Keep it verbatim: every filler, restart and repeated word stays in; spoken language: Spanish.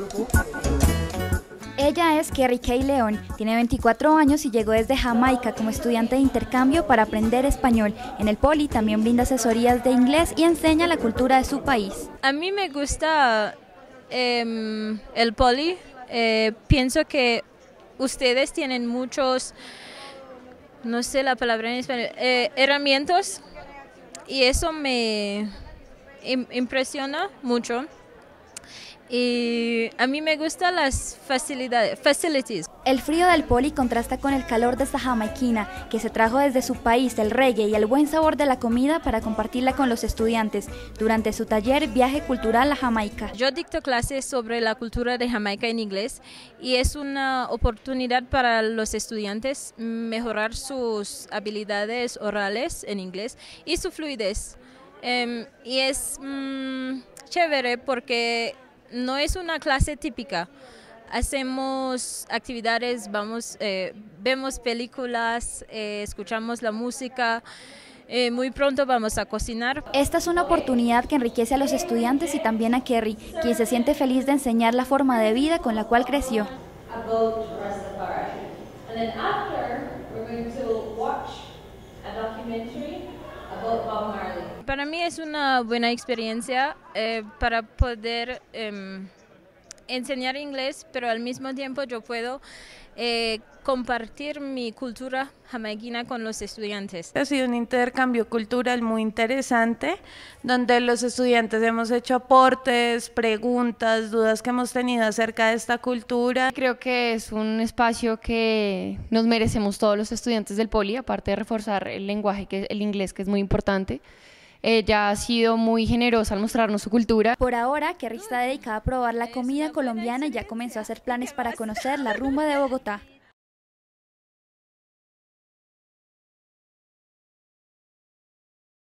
Ella es Kerry Kay León, tiene veinticuatro años y llegó desde Jamaica como estudiante de intercambio para aprender español. En el Poli también brinda asesorías de inglés y enseña la cultura de su país. A mí me gusta eh, el Poli. Eh, pienso que ustedes tienen muchos, no sé la palabra en español, eh, herramientas y eso me im- impresiona mucho. Y a mí me gustan las facilidades, facilities. El frío del Poli contrasta con el calor de esta jamaiquina, que se trajo desde su país el reggae y el buen sabor de la comida para compartirla con los estudiantes durante su taller Viaje Cultural a Jamaica. Yo dicto clases sobre la cultura de Jamaica en inglés y es una oportunidad para los estudiantes mejorar sus habilidades orales en inglés y su fluidez. Um, y es um, chévere porque no es una clase típica. Hacemos actividades, vamos, eh, vemos películas, eh, escuchamos la música. Eh, muy pronto vamos a cocinar. Esta es una oportunidad que enriquece a los estudiantes y también a Kerry, quien se siente feliz de enseñar la forma de vida con la cual creció. Para mí es una buena experiencia eh, para poder eh, enseñar inglés, pero al mismo tiempo yo puedo eh, compartir mi cultura jamaiquina con los estudiantes. Ha sido un intercambio cultural muy interesante, donde los estudiantes hemos hecho aportes, preguntas, dudas que hemos tenido acerca de esta cultura. Creo que es un espacio que nos merecemos todos los estudiantes del Poli, aparte de reforzar el lenguaje, que el inglés, que es muy importante. Ella ha sido muy generosa al mostrarnos su cultura. Por ahora, Kerry está dedicada a probar la comida colombiana y ya comenzó a hacer planes para conocer la rumba de Bogotá.